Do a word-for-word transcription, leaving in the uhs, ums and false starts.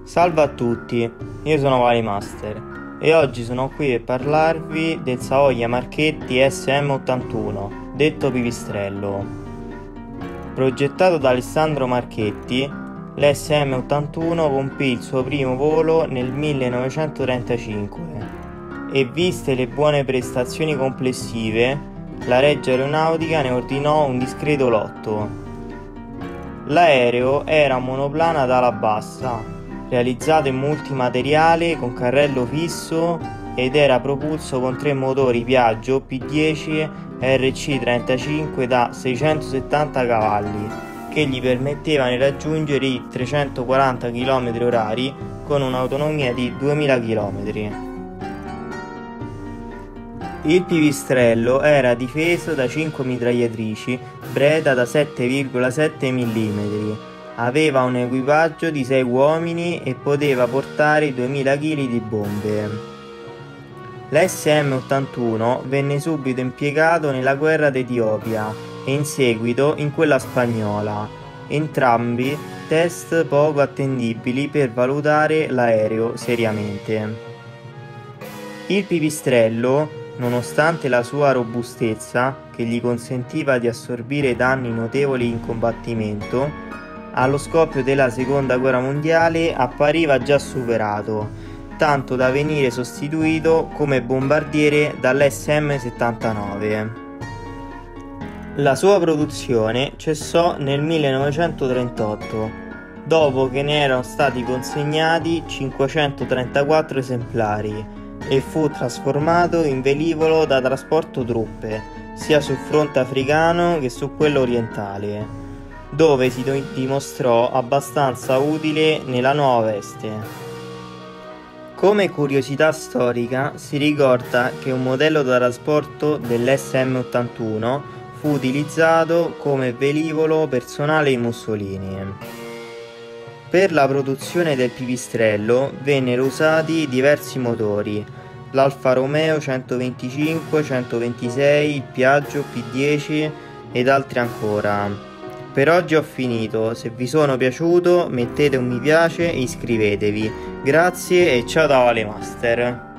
Salve a tutti, io sono Valimaster e oggi sono qui per parlarvi del Savoia Marchetti S M ottantuno, detto Pipistrello. Progettato da Alessandro Marchetti, l'S M ottantuno compì il suo primo volo nel millenovecentotrentacinque e, viste le buone prestazioni complessive, la Regia Aeronautica ne ordinò un discreto lotto. L'aereo era un monoplano ad ala bassa, realizzato in multimateriale con carrello fisso ed era propulso con tre motori Piaggio P dieci R C trentacinque da seicentosettanta cavalli che gli permettevano di raggiungere i trecentoquaranta chilometri orari con un'autonomia di duemila chilometri. Il Pipistrello era difeso da cinque mitragliatrici Breda da sette virgola sette millimetri. Aveva un equipaggio di sei uomini e poteva portare duemila chili di bombe. L'S M ottantuno venne subito impiegato nella guerra d'Etiopia e in seguito in quella spagnola, entrambi test poco attendibili per valutare l'aereo seriamente. Il Pipistrello, nonostante la sua robustezza, che gli consentiva di assorbire danni notevoli in combattimento, allo scoppio della seconda guerra mondiale appariva già superato, tanto da venire sostituito come bombardiere dall'S M settantanove. La sua produzione cessò nel millenovecentotrentotto, dopo che ne erano stati consegnati cinquecentotrentaquattro esemplari, e fu trasformato in velivolo da trasporto truppe, sia sul fronte africano che su quello orientale, dove si dimostrò abbastanza utile nella nuova veste. Come curiosità storica si ricorda che un modello da trasporto dell'S M ottantuno fu utilizzato come velivolo personale di Mussolini. Per la produzione del Pipistrello vennero usati diversi motori, l'Alfa Romeo centoventicinque, centoventisei, il Piaggio P dieci ed altri ancora. Per oggi ho finito, se vi sono piaciuto mettete un mi piace e iscrivetevi. Grazie e ciao da Valimaster.